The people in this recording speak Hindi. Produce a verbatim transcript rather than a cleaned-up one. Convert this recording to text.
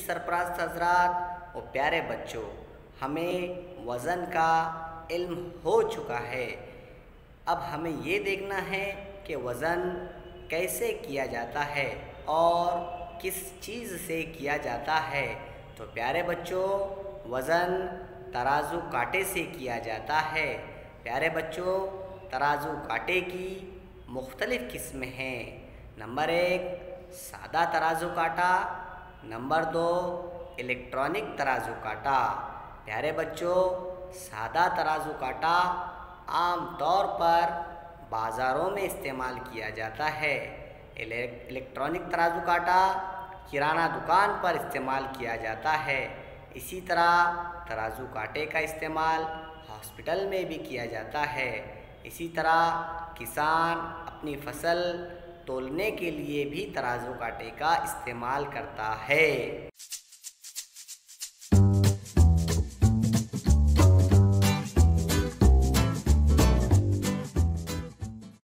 सरपरस्त हजरात और प्यारे बच्चों, हमें वज़न का इल्म हो चुका है। अब हमें ये देखना है कि वज़न कैसे किया जाता है और किस चीज़ से किया जाता है। तो प्यारे बच्चों, वज़न तराजू कांटे से किया जाता है। प्यारे बच्चों, तराजू कांटे की मुख्तलिफ़ किस्में हैं। नंबर एक, सादा तराजू कांटा। नंबर दो, इलेक्ट्रॉनिक तराजू कांटा। प्यारे बच्चों, सादा तराजू कांटा आम तौर पर बाज़ारों में इस्तेमाल किया जाता है। इलेक्ट्रॉनिक तराजू कांटा किराना दुकान पर इस्तेमाल किया जाता है। इसी तरह तराजू कांटे का इस्तेमाल हॉस्पिटल में भी किया जाता है। इसी तरह किसान अपनी फसल तोलने के लिए भी तराजू कांटे का इस्तेमाल करता है।